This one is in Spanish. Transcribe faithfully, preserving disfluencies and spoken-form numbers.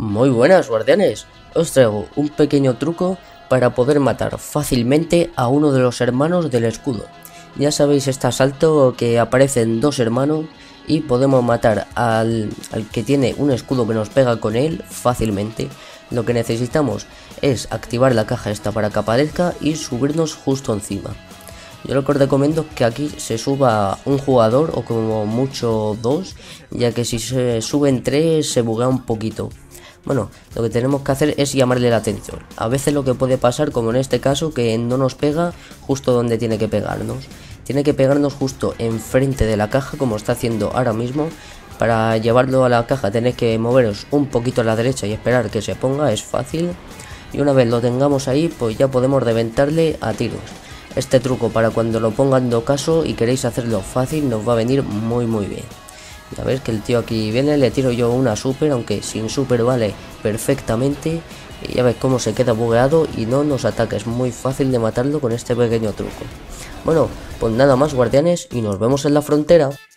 Muy buenas, guardianes. Os traigo un pequeño truco para poder matar fácilmente a uno de los hermanos del escudo. Ya sabéis este asalto que aparecen dos hermanos y podemos matar al, al que tiene un escudo que nos pega con él fácilmente. Lo que necesitamos es activar la caja esta para que aparezca y subirnos justo encima. Yo lo que os recomiendo es que aquí se suba un jugador o como mucho dos, ya que si se suben tres se buguea un poquito. Bueno, lo que tenemos que hacer es llamarle la atención. A veces lo que puede pasar, como en este caso, que no nos pega justo donde tiene que pegarnos. Tiene que pegarnos justo enfrente de la caja, como está haciendo ahora mismo. Para llevarlo a la caja tenéis que moveros un poquito a la derecha y esperar que se ponga, es fácil. Y una vez lo tengamos ahí, pues ya podemos reventarle a tiros. Este truco para cuando lo pongan de ocaso y queréis hacerlo fácil nos va a venir muy muy bien. Ya veis que el tío aquí viene, le tiro yo una super, aunque sin super vale perfectamente. Y ya veis cómo se queda bugueado y no nos ataca, es muy fácil de matarlo con este pequeño truco. Bueno, pues nada más, guardianes, y nos vemos en la frontera.